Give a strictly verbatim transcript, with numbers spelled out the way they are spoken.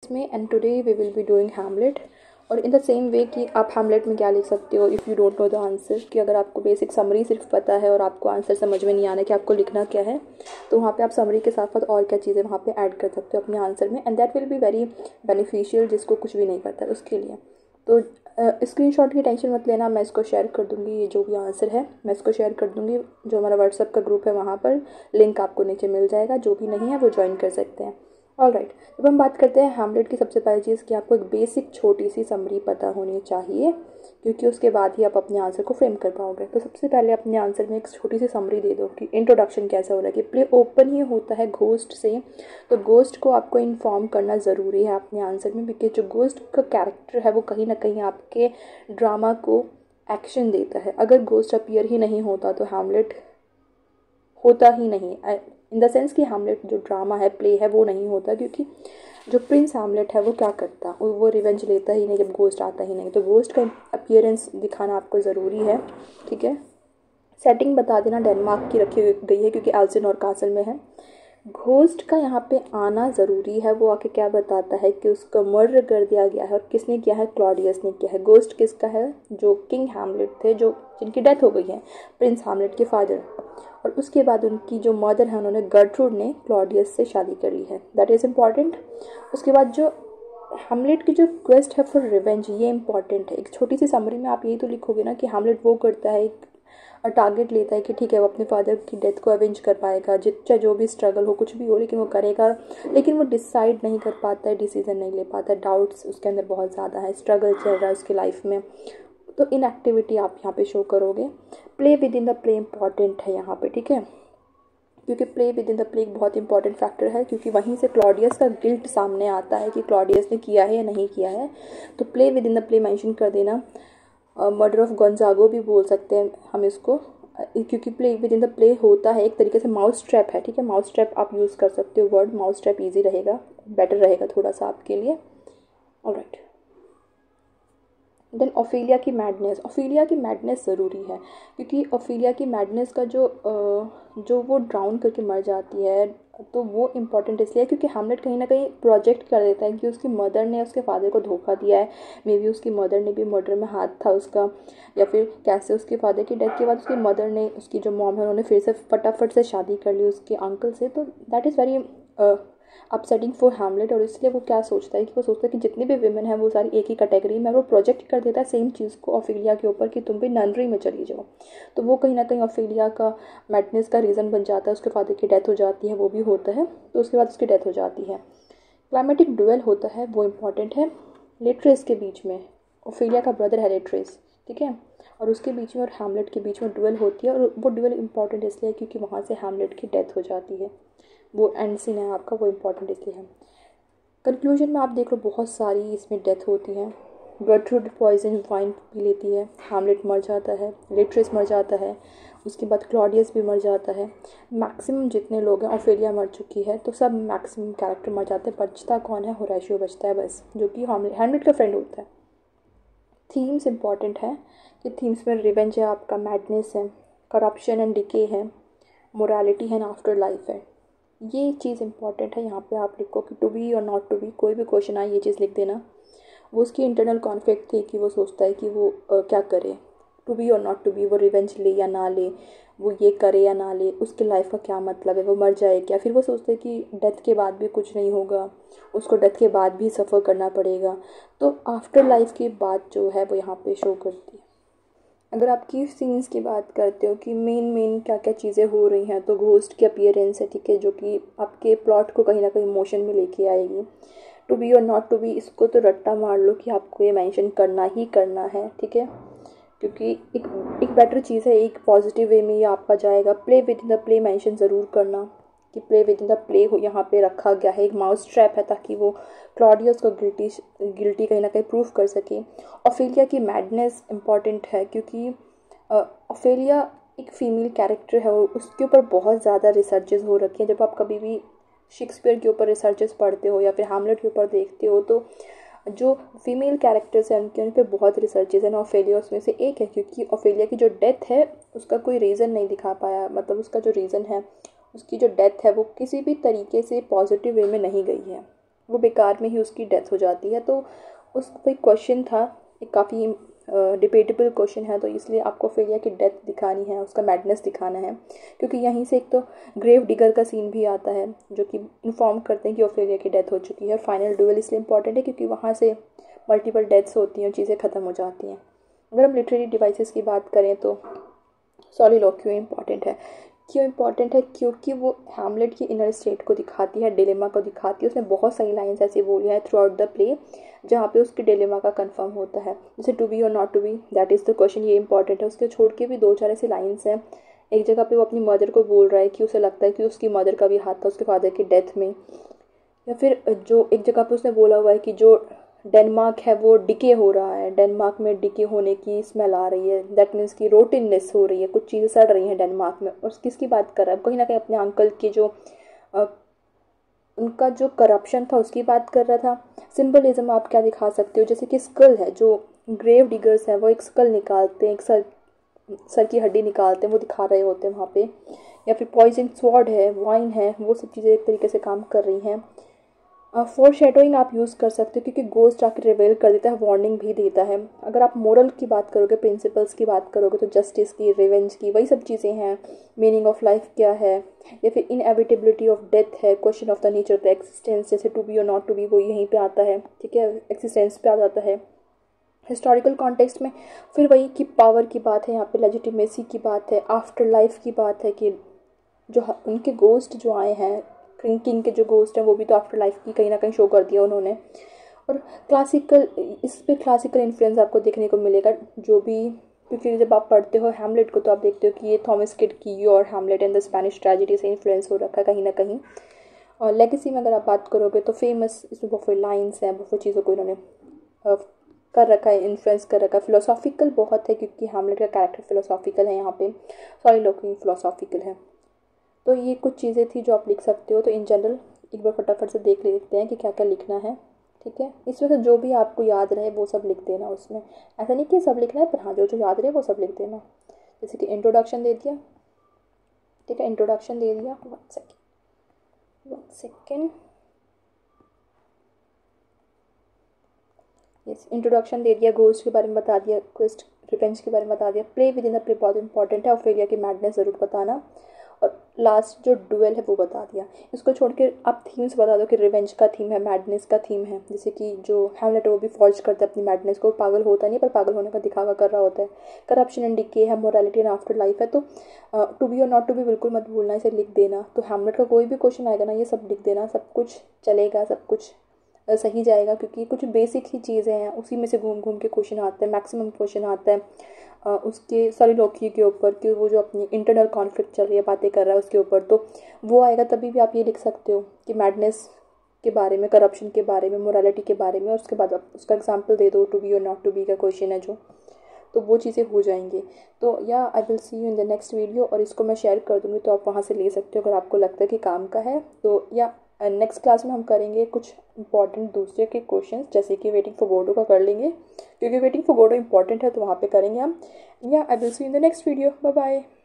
Classes में and today we will be doing Hamlet. और in the same way कि आप हैमलेट में क्या लिख सकते हो if you don't know the answer, कि अगर आपको बेसिक समरी सिर्फ पता है और आपको आंसर समझ में नहीं आना है कि आपको लिखना क्या है, तो वहाँ पे आप समरी के साथ साथ और क्या चीज़ें वहाँ पे ऐड कर सकते हो अपने आंसर में, and that will be very beneficial जिसको कुछ भी नहीं पता है उसके लिए। तो स्क्रीनशॉट की टेंशन मत लेना, मैं इसको शेयर कर दूँगी, ये जो भी आंसर है मैं इसको शेयर कर दूँगी। जो हमारा व्हाट्सअप का ग्रुप है वहाँ पर लिंक आपको नीचे मिल जाएगा, जो भी नहीं है वो ज्वाइन कर सकते हैं। ऑल राइट, जब हम बात करते हैं हैमलेट की, सबसे पहली चीज़ कि आपको एक बेसिक छोटी सी समरी पता होनी चाहिए, क्योंकि उसके बाद ही आप अपने आंसर को फ्रेम कर पाओगे। तो सबसे पहले अपने आंसर में एक छोटी सी समरी दे दो कि इंट्रोडक्शन कैसा हो रहा है, कि प्ले ओपन ही होता है घोस्ट से, तो घोस्ट को आपको इन्फॉर्म करना ज़रूरी है अपने आंसर में, बिकॉज जो घोस्ट का कैरेक्टर है वो कहीं ना कहीं आपके ड्रामा को एक्शन देता है। अगर घोस्ट अपीयर ही नहीं होता तो हैमलेट होता ही नहीं, इन द सेंस कि हैमलेट जो ड्रामा है, प्ले है, वो नहीं होता, क्योंकि जो प्रिंस हैमलेट है वो क्या करता, वो रिवेंज लेता ही नहीं जब घोस्ट आता ही नहीं। तो घोस्ट का अपीयरेंस दिखाना आपको ज़रूरी है, ठीक है। सेटिंग बता देना डेनमार्क की रखी गई है क्योंकि एल्सिन और कासल में है। घोस्ट का यहाँ पे आना ज़रूरी है, वो आके क्या बताता है कि उसका मर्डर कर दिया गया है, और किसने किया है, क्लॉडियस ने किया है। घोस्ट किसका है, जो किंग हैमलेट थे, जो जिनकी डेथ हो गई है, प्रिंस हैमलेट के फादर, और उसके बाद उनकी जो मदर है उन्होंने गर्ट्रूड ने क्लॉडियस से शादी कर ली है, दैट इज़ इम्पॉर्टेंट। उसके बाद जो हैमलेट की जो क्वेस्ट है फॉर रिवेंज, ये इंपॉर्टेंट है। एक छोटी सी समरी में आप यही तो लिखोगे ना कि हैमलेट वो करता है, एक टारगेट लेता है कि ठीक है वो अपने फादर की डेथ को अवेंज कर पाएगा, जितना जो भी स्ट्रगल हो, कुछ भी हो, लेकिन वो करेगा। लेकिन वो डिसाइड नहीं कर पाता है, डिसीजन नहीं ले पाता है, डाउट्स उसके अंदर बहुत ज़्यादा है, स्ट्रगल चल रहा है उसकी लाइफ में, तो इनएक्टिविटी आप यहाँ पे शो करोगे। Play within the play important है यहाँ पे, ठीक है, क्योंकि play within the play एक बहुत इंपॉर्टेंट फैक्टर है, क्योंकि वहीं से क्लॉडियस का गिल्ट सामने आता है कि क्लॉडियस ने किया है या नहीं किया है। तो play within the play mention कर देना। मर्डर ऑफ गोंजागो भी बोल सकते हैं हम इसको, क्योंकि play within the play होता है एक तरीके से माउस ट्रैप है, ठीक है। माउस ट्रैप आप यूज़ कर सकते हो, वर्ड माउस ट्रैप ईजी रहेगा, बेटर रहेगा थोड़ा सा आपके लिए। ऑलराइट, देन ओफेलिया की मैडनेस। ओफेलिया की मैडनेस ज़रूरी है, क्योंकि ओफेलिया की मैडनेस का जो जो वो ड्राउन करके मर जाती है, तो वो इम्पॉर्टेंट इसलिए क्योंकि हैमलेट कहीं ना कहीं प्रोजेक्ट कर देता है कि उसकी मदर ने उसके फादर को धोखा दिया है, मे बी उसकी मदर ने भी मर्डर में हाथ था उसका, या फिर कैसे उसके फादर की डेथ के बाद उसकी मदर ने, उसकी जो मॉम है, उन्होंने फिर से फटाफट से शादी कर ली उसके अंकल से। तो that is very upsetting for Hamlet, और इसलिए वो क्या सोचता है कि वो सोचता है कि जितनी भी विमेन हैं वो सारी एक ही कैटेगरी में, वो प्रोजेक्ट कर देता है सेम चीज़ को ओफेलिया के ऊपर कि तुम भी ननरी में चली जाओ। तो वो कहीं ना कहीं ओफेलिया का मैडनेस का रीज़न बन जाता है। उसके फादर की डेथ हो जाती है, वो भी होता है, तो उसके बाद उसकी डेथ हो जाती है। क्लाइमेटिक डुएल होता है, वो इम्पॉर्टेंट है। लेट्रेस के बीच में, ओफेलिया का ब्रदर है लेट्रेस, ठीक है, और उसके बीच में और हैमलेट के बीच में डुएल होती है, और वो डुएल इंपॉर्टेंट इसलिए क्योंकि वहाँ से हैमलेट की डेथ हो जाती है। वो एंड सीन है आपका, वो इम्पॉर्टेंट इसलिए है। कंक्लूजन में आप देख लो बहुत सारी इसमें डेथ होती है। गर्ट्रूड पॉइजन वाइन पी लेती है, हैमलेट मर जाता है, लेट्रेस मर जाता है, उसके बाद क्लॉडियस भी मर जाता है। मैक्सिमम जितने लोग हैं, ओफेलिया मर चुकी है, तो सब मैक्सिमम कैरेक्टर मर जाते हैं। बचता कौन है, होरेशियो बचता है बस, जो कि हैमलेट का फ्रेंड होता है। थीम्स इंपॉर्टेंट है कि थीम्स में रिवेंज है आपका, मैडनेस है, करप्शन एंड डिके है, मोरालिटी है, आफ्टर लाइफ है। ये चीज़ इंपॉर्टेंट है। यहाँ पे आप लिखो कि टू बी और नॉट टू बी, कोई भी क्वेश्चन आए ये चीज़ लिख देना। वो उसकी इंटरनल कॉन्फ्लिक्ट थी कि वो सोचता है कि वो आ, क्या करे, टू बी और नॉट टू बी, वो रिवेंज ले या ना ले, वो ये करे या ना ले, उसकी लाइफ का क्या मतलब है, वो मर जाए क्या। फिर वो सोचते हैं कि डेथ के बाद भी कुछ नहीं होगा, उसको डेथ के बाद भी सफ़र करना पड़ेगा। तो आफ्टर लाइफ की बात जो है वो यहाँ पे शो करती है। अगर आप की सीन्स की बात करते हो कि मेन मेन क्या क्या चीज़ें हो रही हैं, तो घोस्ट की अपीयरेंस है, ठीक है, जो कि आपके प्लॉट को कहीं ना कहीं मोशन में लेके आएगी। टू बी और नॉट टू बी, इसको तो रट्टा मार लो कि आपको ये मेंशन करना ही करना है, ठीक है, क्योंकि एक एक बेटर चीज़ है, एक पॉजिटिव वे में ये आपका जाएगा। Play within the play mention ज़रूर करना कि play within the play हो यहाँ पे रखा गया है, एक माउस ट्रैप है, ताकि वो क्लॉडियस को गिल्टी गिल्टी कहीं ना कहीं प्रूव कर सके। ओफेलिया की मैडनेस इंपॉर्टेंट है, क्योंकि ओफेलिया एक फीमेल कैरेक्टर है और उसके ऊपर बहुत ज़्यादा रिसर्चेज हो रखी हैं। जब आप कभी भी शेक्सपियर के ऊपर रिसर्चेस पढ़ते हो या फिर हैमलेट के ऊपर देखते हो, तो जो फीमेल कैरेक्टर्स हैं उनके उन पर बहुत रिसर्चेज हैं। ओफेलिया उसमें से एक है, क्योंकि ओफेलिया की जो डेथ है उसका कोई रीज़न नहीं दिखा पाया, मतलब उसका जो रीज़न है, उसकी जो डेथ है वो किसी भी तरीके से पॉजिटिव वे में नहीं गई है। वो बेकार में ही उसकी डेथ हो जाती है। तो उस कोई क्वेश्चन था, एक काफ़ी डिबेटेबल क्वेश्चन है, तो इसलिए आपको ओफेलिया की डेथ दिखानी है, उसका मैडनेस दिखाना है, क्योंकि यहीं से एक तो ग्रेव डिगर का सीन भी आता है जो कि इन्फॉर्म करते हैं कि ओफेलिया की डेथ हो चुकी है। फाइनल डुएल इसलिए इंपॉर्टेंट है क्योंकि वहाँ से मल्टीपल डेथ्स होती हैं, चीज़ें ख़त्म हो जाती हैं। अगर हम लिटरेरी डिवाइसेस की बात करें तो सॉलिलोक्यू इंपॉर्टेंट है। क्यों इंपॉर्टेंट है? क्योंकि वो हैमलेट की इनर स्टेट को दिखाती है, डिलेमा को दिखाती है। उसने बहुत सारी लाइंस ऐसी बोली हैं थ्रू आउट द प्ले जहाँ पे उसकी डिलेमा का कंफर्म होता है, जैसे टू बी और not to be, that is the question, ये इंपॉर्टेंट है। उसके छोड़ के भी दो चार ऐसी लाइन्स हैं। एक जगह पे वो अपनी मदर को बोल रहा है कि उसे लगता है कि उसकी मदर का भी हाथ था उसके फादर की डेथ में, या फिर जो एक जगह पे उसने बोला हुआ है कि जो डेनमार्क है वो डिके हो रहा है, डेनमार्क में डिके होने की स्मेल आ रही है, दैट मीन्स की रोटिननेस हो रही है, कुछ चीज़ें सड़ रही हैं डेनमार्क में। और किसकी बात कर रहा है? कहीं ना कहीं अपने अंकल की जो आ, उनका जो करप्शन था उसकी बात कर रहा था। सिंबलिज्म आप क्या दिखा सकते हो? जैसे कि स्कल है, जो ग्रेव डिगर्स हैं वो एक स्कल निकालते हैं, एक सर सर की हड्डी निकालते हैं, वो दिखा रहे होते हैं वहाँ पे। या फिर पॉइजन स्वॉर्ड है, वाइन है, वो सब चीज़ें एक तरीके से काम कर रही हैं। फॉर शेडोइंग आप यूज़ कर सकते हो क्योंकि गोस्ट आके रिवेल कर देता है, वार्निंग भी देता है। अगर आप मोरल की बात करोगे, प्रिंसिपल्स की बात करोगे, तो जस्टिस की, रिवेंज की, वही सब चीज़ें हैं। मीनिंग ऑफ लाइफ क्या है, या फिर इनएविटेबिलिटी ऑफ डेथ है, question of the nature of the existence, जैसे टू बी और नॉट टू बी, वो यहीं पे आता है, ठीक है, एक्सिस्टेंस पे आ जाता है। हिस्टोरिकल कॉन्टेक्स्ट में फिर वही की पावर की बात है, यहाँ पे लेजिटिमेसी की बात है, आफ्टर लाइफ की बात है कि जो उनके गोस्ट जो आए हैं, किंग किंग के जो गोस्ट हैं वो भी तो आफ्टर लाइफ की कहीं ना कहीं शो कर दिया उन्होंने। और क्लासिकल, इस पे क्लासिकल इन्फ्लुएंस आपको देखने को मिलेगा जो भी, क्योंकि जब आप पढ़ते हो हैमलेट को तो आप देखते हो कि ये थॉमस किडकी और Hamlet and the Spanish tragedy से इन्फ्लुएंस हो रखा है कहीं ना कहीं। और लेगेसी में अगर आप बात करोगे तो फेमस इसमें बहुत लाइन्स हैं, बहुत चीज़ों को इन्होंने कर रखा है, इन्फ्लुएंस कर रखा है। फिलोसॉफिकल बहुत है क्योंकि हैमलेट का कैरेक्टर फिलोसॉफिकल है, यहाँ पे सॉलिलोक्यू फिलोसॉफिकल है। तो ये कुछ चीज़ें थी जो आप लिख सकते हो। तो इन जनरल एक बार फटाफट से देख लेते हैं कि क्या क्या लिखना है, ठीक है। इसमें से जो भी आपको याद रहे वो सब लिख देना उसमें, ऐसा नहीं कि सब लिखना है, पर हाँ जो जो याद रहे वो सब लिख देना। जैसे कि इंट्रोडक्शन दे दिया, ठीक है, इंट्रोडक्शन दे दिया, one second one second yes, introduction दे दिया, गोस्ट के बारे में बता दिया, क्वेस्ट रिवेंज के बारे में बता दिया, play within the play बहुत इंपॉर्टेंट है, ओफेलिया की मैडनेस ज़रूर बताना, और लास्ट जो डुएल है वो बता दिया। इसको छोड़ के आप थीम्स बता दो कि रिवेंज का थीम है, मैडनेस का थीम है, जैसे कि जो हैमलेट है वो भी फॉर्ज करता है अपनी मैडनेस को, पागल होता नहीं पर पागल होने का दिखावा कर रहा होता है। करप्शन एंड डिके है, मोरालिटी एंड आफ्टर लाइफ है। तो टू बी और नॉट टू बी बिल्कुल मत भूलना, इसे लिख देना। तो हैमलेट का कोई भी क्वेश्चन आएगा ना, ये सब लिख देना, सब कुछ चलेगा, सब कुछ सही जाएगा, क्योंकि कुछ बेसिक ही चीज़ें हैं, उसी में से घूम घूम के क्वेश्चन आते हैं, मैक्सिमम क्वेश्चन आता है आ, उसके सॉलिलोक्यू के ऊपर कि वो जो अपनी इंटरनल कॉन्फ्लिक्ट चल रही है, बातें कर रहा है उसके ऊपर, तो वो आएगा तभी भी आप ये लिख सकते हो कि मैडनेस के बारे में, करप्शन के बारे में, मोरालिटी के बारे में, और उसके बाद आप उसका एग्जाम्पल दे दो, टू बी और नॉट टू बी का क्वेश्चन है जो, तो वो चीज़ें हो जाएंगी। तो या I will see you in the next video, और इसको मैं शेयर कर दूँगी तो आप वहाँ से ले सकते हो अगर आपको लगता है कि काम का है तो। या नेक्स्ट क्लास में हम करेंगे कुछ इंपॉर्टेंट दूसरे के क्वेश्चंस, जैसे कि वेटिंग फॉर गोडो का कर लेंगे, क्योंकि वेटिंग फॉर गोडो इंपॉर्टेंट है तो वहाँ पे करेंगे हम। या I will see in the next video, bye bye.